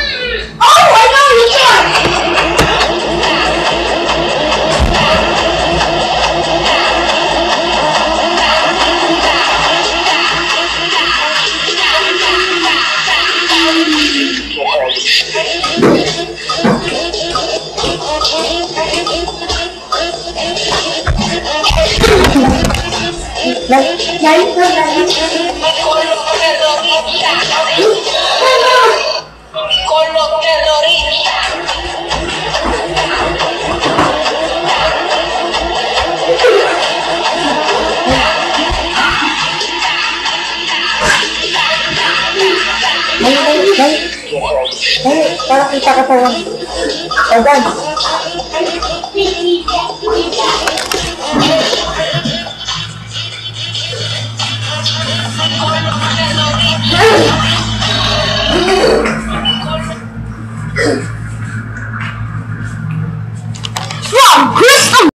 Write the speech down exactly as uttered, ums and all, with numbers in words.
Oh, I know you can! Guys, guys, guys. Con los terroristas. Dali, dali, dali. Dali, para kita ka sa one. Oh, guys. Con los terroristas.